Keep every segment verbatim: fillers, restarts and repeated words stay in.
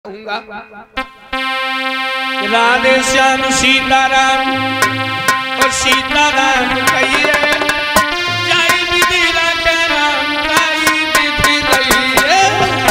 राधे श्याम सीताराम और सीताराम कहिए जय विधि राधे राम जय विधि कहिए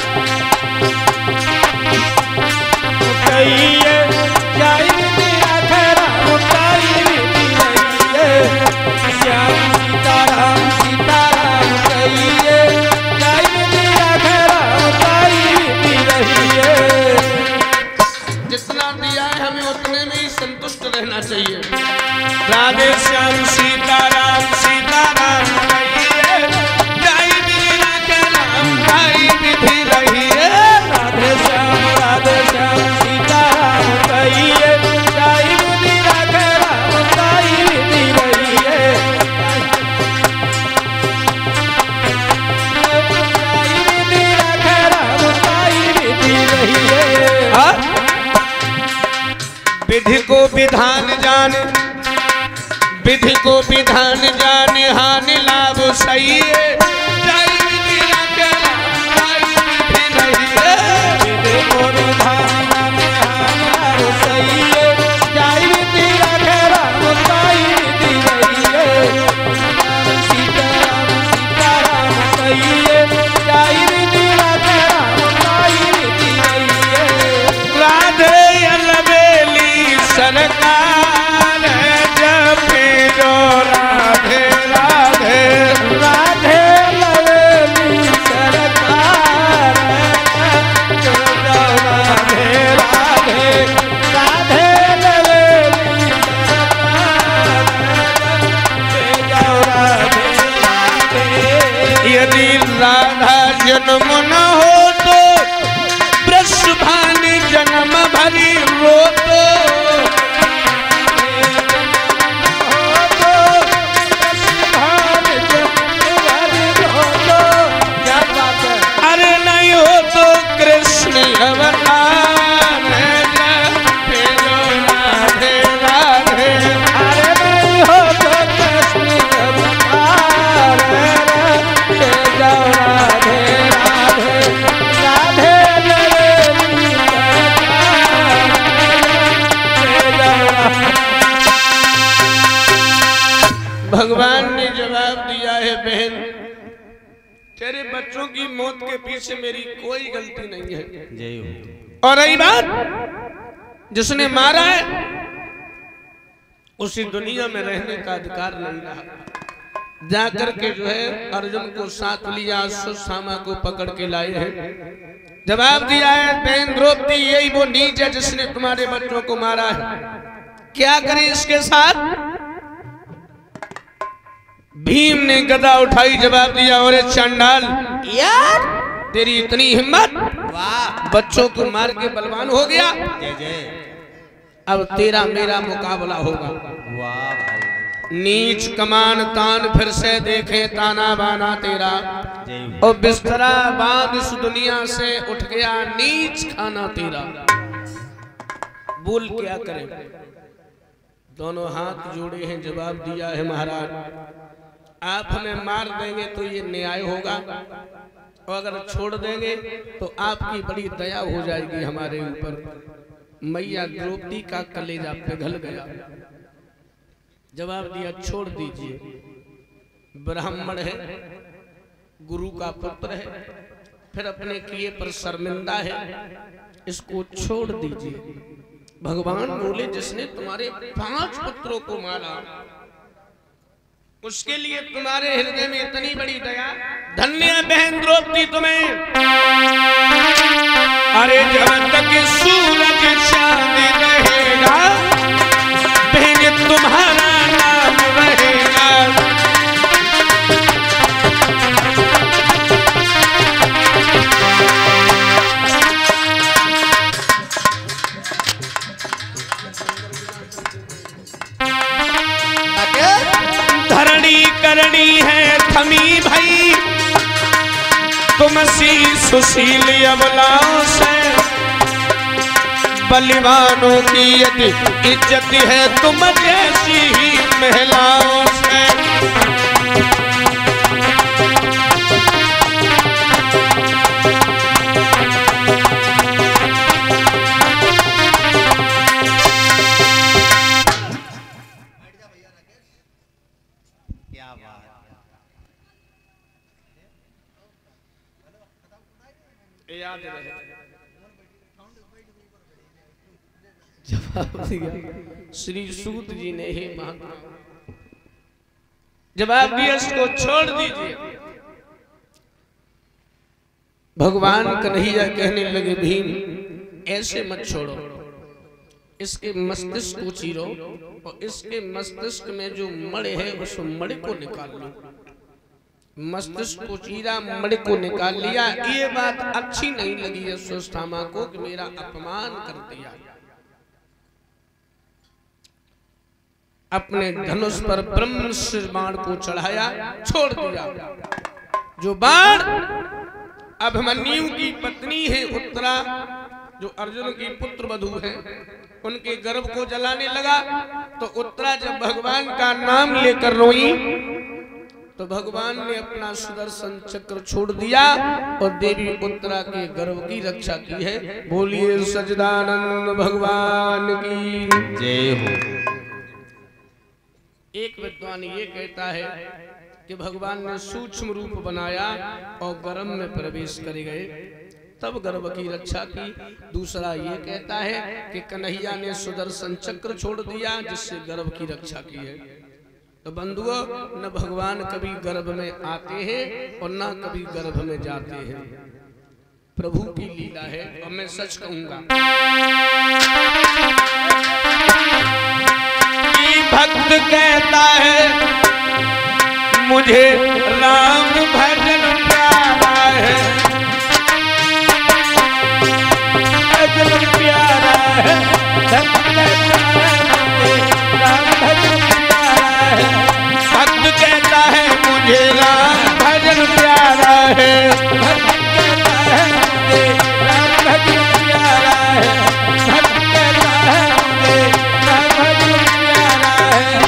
कहिए जय विधि राधे राम जय विधि कहिए श्याम सीताराम सीताराम कहिए जय विधि राधे राम जय विधि कहिए। जितना दिया है हमें उतने में ही संतुष्ट रहना चाहिए। राधे श्याम सीताराम सीताराम कहिए जय विधि राधे राम जय विधि रहिए। राधे श्याम राधे श्याम सीताराम कहिए जय विधि राधे राम जय विधि रहिए। जय विधि राधे राम जय विधि रहिए। विधि को विधान जाने विधि को विधान जाने हानि लाभ सही है जय विधि राधे राम जय विधि रहिए। विधि को विधान जाने हानि लाभ सही है जय विधि राधे राम जय विधि रहिए। सीताराम सीताराम कहिए जय विधि राधे राम जय विधि रहिए। राधे अलबेली सरकार जपे जो राधे राधे राधे लवेली सरकार जो राधे राधे राधे लवेली सरकार राधे राधे। यदि राधा जन्म न हो तो वृषभानु जन्म भरी रो तो अवतार जपे जो राधे राधे अरे नहीं हो तो कृष्ण अवतार जपे जो राधे राधे राधे लवेली सरकार जपे जो राधे। भगवान ने जवाब दिया है बहन तेरे बच्चों की मौत के पीछे मेरी कोई गलती नहीं है। जय हो। और रही बात जिसने मारा है उसी दुनिया में रहने का अधिकार नहीं रहा। जाकर के जो है अर्जुन को साथ लिया सुशामा को पकड़ के लाए हैं। जवाब दिया है बहन द्रौपदी यही वो नीच है जिसने तुम्हारे बच्चों को मारा है। क्या करें इसके साथ? भीम ने गदा उठाई जवाब दिया और चंडाल यार तेरी इतनी हिम्मत वाह बच्चों को मार के बलवान हो गया। जय जय। अब तेरा मेरा मुकाबला होगा। वाह नीच कमान तान फिर से देखे ताना बाना तेरा और बिस्तरा बांध इस दुनिया से उठ गया नीच खाना तेरा। बोल क्या करें? दोनों हाथ जोड़े हैं जवाब दिया है महाराज आप हमें मार देंगे तो ये न्याय होगा और अगर छोड़ देंगे तो आपकी बड़ी दया हो जाएगी हमारे ऊपर। मैया द्रौपदी का कलेजा पिघल गया। जवाब दिया छोड़ दीजिए ब्राह्मण है गुरु का पुत्र है फिर अपने किए पर शर्मिंदा है इसको छोड़ दीजिए। भगवान बोले जिसने तुम्हारे पांच पुत्रों को मारा उसके लिए तुम्हारे हृदय में इतनी बड़ी दया। धन्य बहन द्रौपदी तुम्हें। अरे जब तक सूरज चांद रहेगा बहन तुम्हारा नाम रहेगा। करनी है थमी भाई तुम सी सुशील अबलाओं से बलिवानों की यदि इज्जत है तुम जैसी ही महिलाओं से। याद रहे। जवाब दिया श्री सूत जी ने, हे महात्मा, जवाब दिया इसको छोड़ दीजिए। भगवान कन्हैया कहने लगे, भीम ऐसे मत छोड़ो, इसके मस्तिष्क को चीरो और इसके मस्तिष्क में जो मड़े है उस मड़े को निकाल लो। मस्तिष्क को चीरा, मड़े को निकाल लिया। ये बात अच्छी नहीं लगी है अश्वत्थामा को कि मेरा अपमान कर दिया। अपने धनुष पर ब्रह्मशिर बाण को चढ़ाया, छोड़ दिया। जो बाण अभिमन्यु की पत्नी है उत्तरा, जो अर्जुन की पुत्र वधू है, उनके गर्भ को जलाने लगा। तो उत्तरा जब भगवान का नाम लेकर रोई तो भगवान ने अपना सुदर्शन चक्र छोड़ दिया और देवी उत्तरा के गर्भ की रक्षा की है। बोलिए सच्चिदानंद भगवान की जय हो। एक विद्वान ये कहता है कि भगवान ने सूक्ष्म रूप बनाया और गर्भ में प्रवेश कर गए, तब गर्भ की रक्षा की। दूसरा ये कहता है कि कन्हैया ने सुदर्शन चक्र छोड़ दिया जिससे गर्भ की रक्षा की है। तो बंधुओं, न भगवान कभी गर्भ में आते हैं और न कभी गर्भ में जाते हैं। प्रभु की लीला है। और मैं सच कहूंगा, भक्त कहता है मुझे राम भजन प्यारा है, भजन प्यारा है, राम भजन प्यारा है। भक्त कहता है मुझे राम भजन प्यारा है, भक्त कहता है मुझे राम भजन प्यारा है, भक्त कहता है मुझे राम भजन प्यारा है।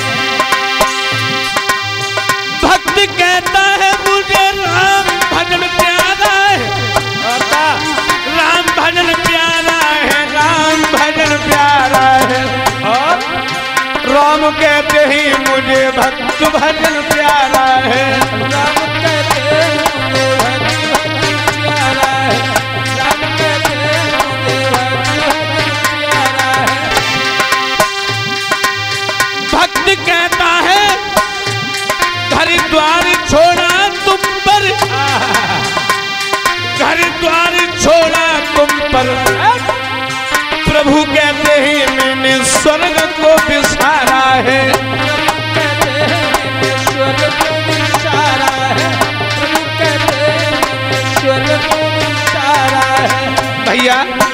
भक्त कहता है मुझे राम भजन प्यारा है, राम भजन प्यारा है, राम भजन प्यारा है। और राम कहते ही मुझे भक्त भजन प्यारा है, राम कहते ही मुझे भक्त भजन प्यारा है, राम कहते ही मुझे भक्त भजन प्यारा है। भक्त कहता है घर द्वार छोड़ा तुम पर, घर द्वार छोड़ा तुम पर, प्रभु कहते हैं मैंने स्वर्ग को बिसारा है, कहते हैं मैंने स्वर्ग को बिसारा है, प्रभु कहते हैं मैंने स्वर्ग को बिसारा है। भैया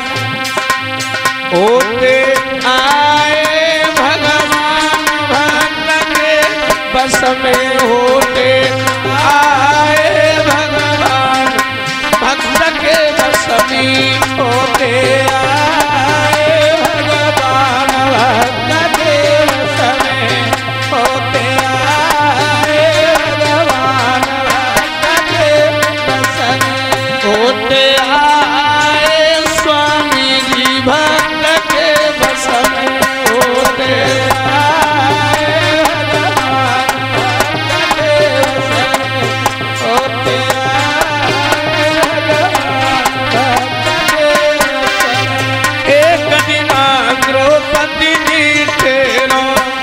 होते आए भगवान भक्त के बस में, होते आए भगवान भक्त के बस में, होते आए भगवान भक्त के बस में, होते आए भगवान भक्त के बस में, होते आए स्वामी जी भक्त के बस में, होते आए भगवान भक्त के बस में, होते आए भगवान भक्त के बस में। एक दिन द्रौपदी जी तेरा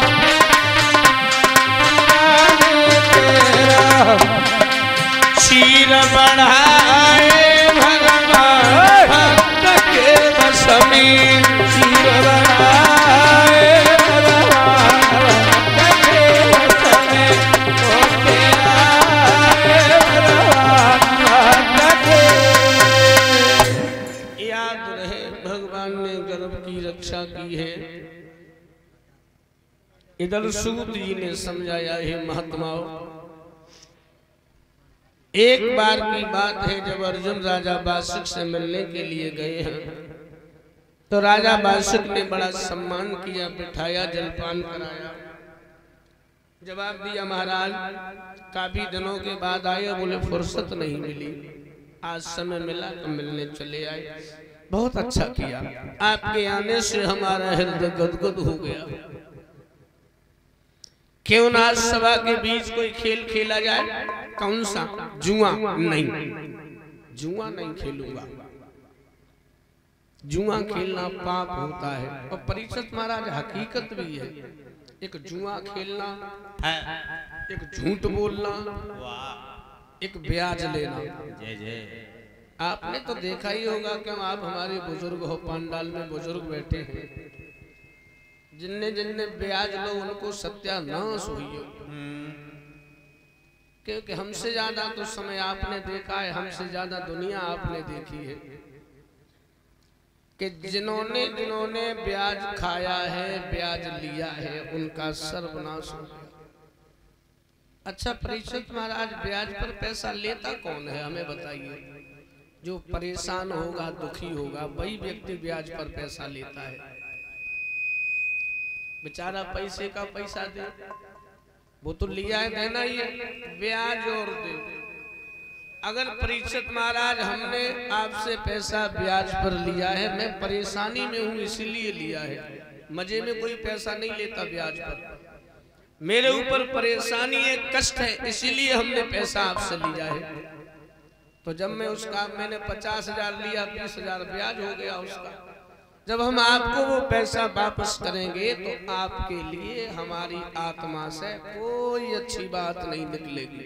तेरा शीर बढ़ाए भगवान भक्त के बस में, शीर बढ़ाए भगवान भक्त के बस में, होते आए भगवान भक्त के। याद रहे भगवान ने गर्भ की रक्षा की है। इधर सूत जी ने समझाया, हे महात्माओं, एक बार की बात है जब अर्जुन राजा बासुक से मिलने के लिए गए हैं तो राजा बासुक ने बड़ा सम्मान किया, बिठाया, जलपान कराया। जवाब दिया महाराज काफी दिनों के बाद आए, बोले फुर्सत नहीं मिली, आज समय मिला तो मिलने चले आए। बहुत अच्छा किया, आपके आने से हमारा हृदय गदगद हो गया। क्यों ना सभा के बीच कोई खेल खेला जाए? कौन सा? जुआ? नहीं, जुआ नहीं खेलूंगा। जुआ खेलना पाप होता है। और परीक्षित महाराज हकीकत भी है, एक जुआ खेलना है, एक झूठ बोलना, एक ब्याज लेना। जय जय। आपने तो देखा ही होगा क्यों आप हमारे बुजुर्ग हो, पंडाल में बुजुर्ग बैठे हैं, जिनने जिनने ब्याज लो उनको सत्यानाश हुई हो, क्योंकि हमसे ज्यादा तो समय आपने देखा है, हमसे ज्यादा दुनिया आपने देखी है कि जिन्होंने जिन्होंने ब्याज खाया है, ब्याज लिया है, उनका सर्वनाश हो गया। अच्छा परीक्षित महाराज, ब्याज पर पैसा लेता कौन है हमें बताइए? जो परेशान होगा, दुखी होगा, वही व्यक्ति ब्याज पर पैसा लेता है। बेचारा पैसे का पैसा दे, वो तो लिया है, देना ही है, ब्याज और दे। अगर परीक्षित महाराज हमने आपसे पैसा ब्याज पर लिया है, मैं परेशानी में हूं इसीलिए लिया है, मजे में कोई पैसा नहीं लेता ब्याज पर, मेरे ऊपर परेशानी है, कष्ट है, इसीलिए हमने पैसा आपसे लिया है। तो जब मैं उसका मैंने पचास हजार लिया, बीस हजार ब्याज हो गया उसका, जब हम आपको वो पैसा वापस करेंगे तो आपके लिए हमारी आत्मा से कोई अच्छी बात नहीं निकलेगी।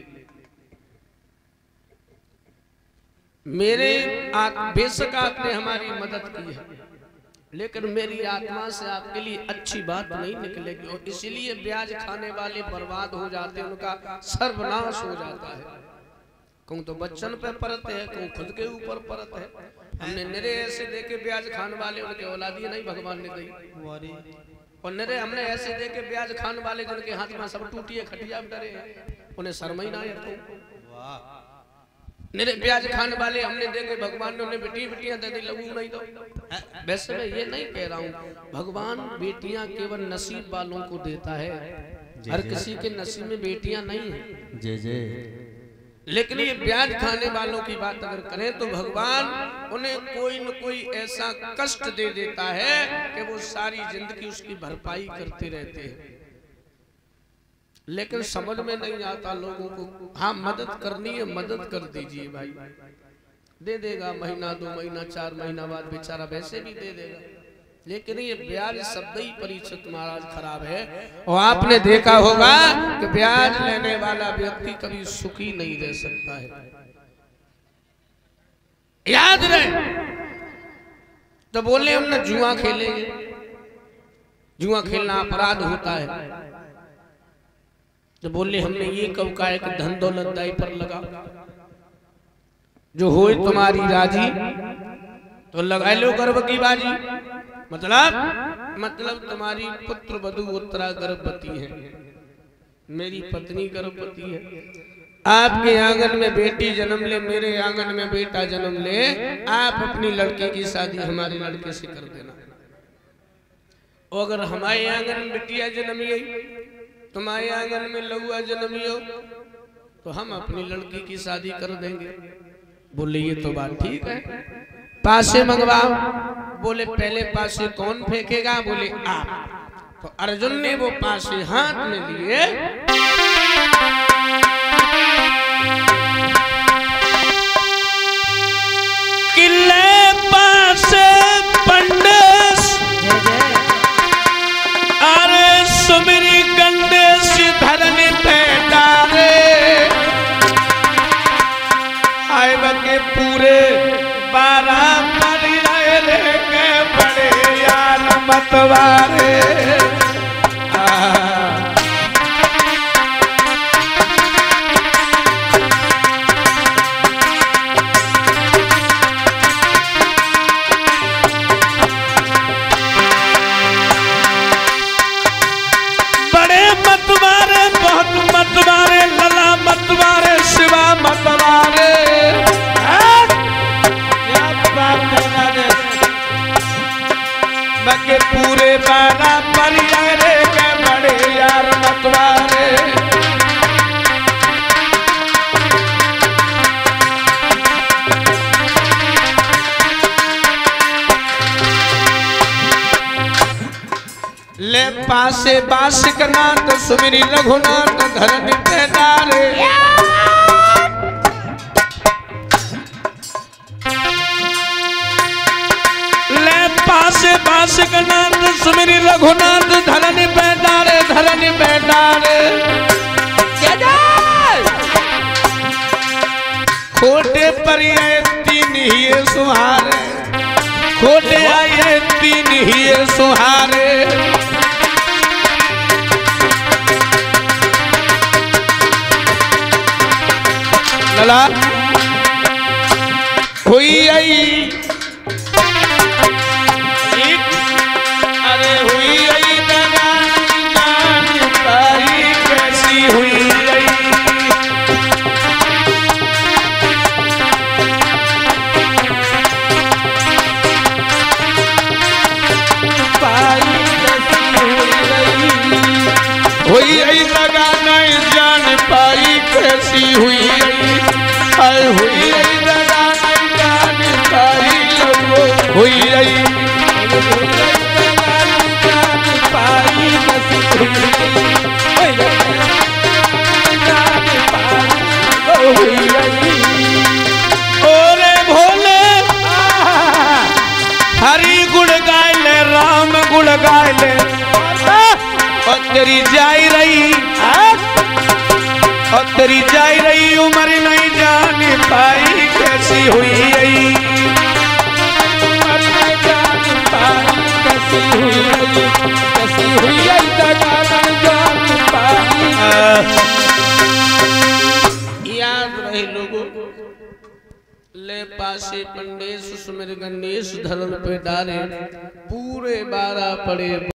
मेरे बेशक आपने हमारी मदद की है, लेकिन मेरी आत्मा से आपके लिए अच्छी बात नहीं निकलेगी। और इसीलिए ब्याज खाने वाले बर्बाद हो जाते हैं, उनका सर्वनाश हो जाता है। कहूँ तो बच्चन पे परत है, कहूँ खुद के ऊपर परत है। हमने निरे ऐसे देके ब्याज खाने वाले, उनके औलादी नहीं भगवान ने दी, और निरे हमने ऐसे देके ब्याज खाने वाले जिनके हाथ में सब टूटी है, खटिया डरे हैं, उन्हें शर्म ही ना है। निरे ब्याज खाने वाले हमने देखे, भगवान ने उन्हें बेटी बेटियां दे दी, लगू नहीं तो। वैसे मैं ये नहीं कह रहा हूँ, भगवान बेटियां केवल नसीब वालों को देता है, हर किसी के नसीब में बेटियां नहीं है। जय जय। लेकिन ये ब्याज खाने वालों की बात अगर करें तो भगवान उन्हें कोई न कोई ऐसा कष्ट दे देता है कि वो सारी जिंदगी उसकी भरपाई करते रहते हैं, लेकिन समझ में नहीं आता लोगों को। हाँ मदद करनी है, मदद कर दीजिए भाई, दे देगा महीना दो महीना चार महीना बाद बेचारा वैसे भी दे देगा, लेकिन ये ब्याज शब्द ही परीक्षित महाराज खराब है। और आपने देखा होगा कि ब्याज लेने वाला व्यक्ति कभी सुखी नहीं रह सकता है, याद रहे। तो बोले हम ना जुआ खेलेंगे, जुआ खेलना अपराध होता है। तो बोले हमने ये कब कहा है कि धन दौलत दाई पर लगा, जो होए तुम्हारी राजी तो लगा लो गर्भ की बाजी। मतलब मतलब तुम्हारी पुत्र वधू उत्तरा गर्भवती है, मेरी पत्नी गर्भवती है, आपके आंगन में बेटी जन्म ले, मेरे आंगन में बेटा जन्म ले, आप अपनी लड़की की शादी हमारे लड़के से कर देना। और अगर हमारे आंगन में बेटिया जन्मी है, तुम्हारे आंगन में लहुआ जन्मी हो, तो हम अपनी लड़की की शादी कर देंगे। बोले ये तो बात ठीक है, पासे मंगवाओ। बोले पहले पासे कौन फेंकेगा? बोले आप। तो अर्जुन ने वो पासे हाथ में लिए, किले पासे पंडेस अरे सुमिरी गंडेस धरनी पैदारे आए बके पूरे बारह के बड़े यार मतवारे। बड़े मतवारे, बहुत मतवारे, लला मतवारे, शिवा मतवारे। बके पूरे बारा परियारे के बड़े यार मतवारे। ले पासे बासिक नाथ सुमिरी रघुनाथ धरनी पैदारे। ले पासे पास गनाथ सुमिरी रघुनाथ धरन बैठारे धरन बैठारे खोटे पर आए तीन ही सुहारे खोटे आए तीन ही सुहारे लला हुई आई अरे हुई आई पाई कैसी हुई आई पाई हुई आई लगा नहीं जान पाई कैसी हुई आई हुई आई लगा नहीं जान पाई हुई आई पाई कैसी हुई आई ओरे भोले हरि गुण गाय ले राम गुण गाय ले और तेरी जाई रही और तेरी जाई रही उम्र नहीं जान पाई कैसी हुई आई जान पाई कैसी हुई आई कैसी हुई आई जान पाई याद रहे लोगों ले पासे पंडेश सुमिर गणेश धरन पे डारे पूरे बारह पड़े।